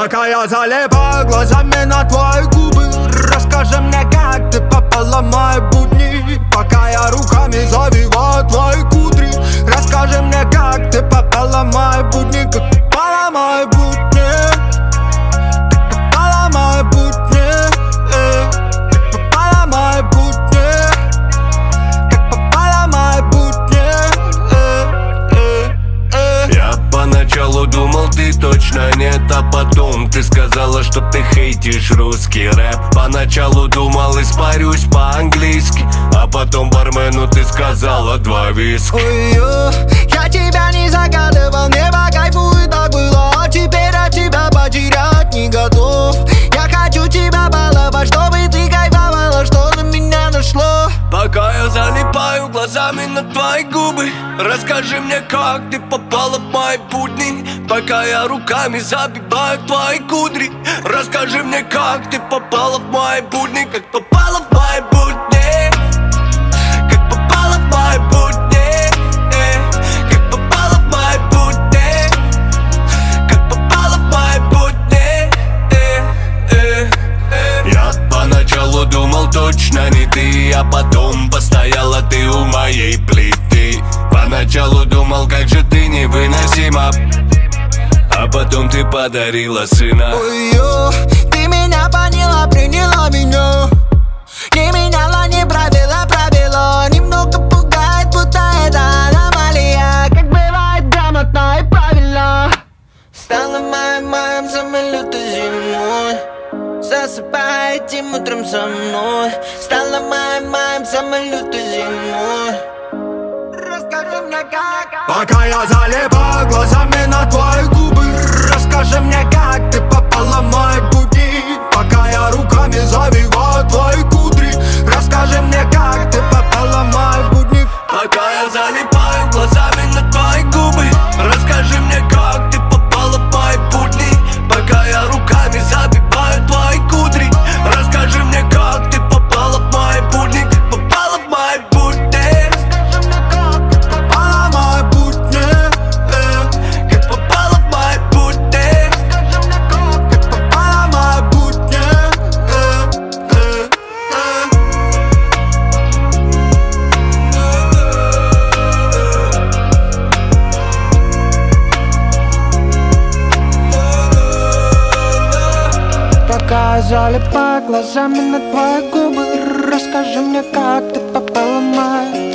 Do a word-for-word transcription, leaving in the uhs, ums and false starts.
Пока я залипаю глазами на твои губы, расскажи мне, как ты попала в мои будни. Пока я руками завиваю твои кудри, расскажи мне, как ты попала в мои будни. Как попала в мои будни, как попала в мои будни, э. Как попала в мои будни, как попала в мои будни, э, э, э. Я поначалу думал, ты точно нет, а потом ты сказала, что ты хейтишь русский рэп. Поначалу думал, испарюсь по-английски, а потом бармену ты сказала два виски. Ой-ё, я тебя не загадывал, мне по кайфу и так было, а теперь от тебя потерять не готов. Я хочу тебя баловать, чтобы ты кайфовала, что на меня нашло. Пока я залипаю глазами на твои губы, расскажи мне, как ты попала в мои будни. Пока я руками забиваю твои кудри, расскажи мне, как ты попала в мои будни. Как попала в мои будни, как попала в мои будни, э. Как попала в мои будни, как попала в мои будни, э, э, э. Я поначалу думал, точно не ты, а потом постояла ты у моей плиты. Поначалу думал, как же ты невыносима, а потом ты подарила сына. Ой-ё, ты меня поняла, приняла меня, не меняла, не правила, правила. Немного пугает, будто это аномалия, как бывает грамотно и правильно. Стала моим, моим самой лютой зимой, засыпай этим утром со мной. Стала моим, моим самой лютой зимой. Расскажи мне, как. Пока я залипаю глазами на твои губы, расскажи мне, как ты попала в мои будни. Пока я руками завиваю твои кудри, расскажи мне, как ты попала в мои будни. Пока я залипаю глазами на твои губы, расскажи мне, как ты попала в мои будни. Пока я руками забиваю твои кудри, расскажи мне, как ты попала в мои будни. Как попала в мои будни, Попала в мои будни, э. как попала в мои будни. Как попала в мои будни, э, э, э. Пока я залипаю глазами на твои губы, расскажи мне, как ты попала в мои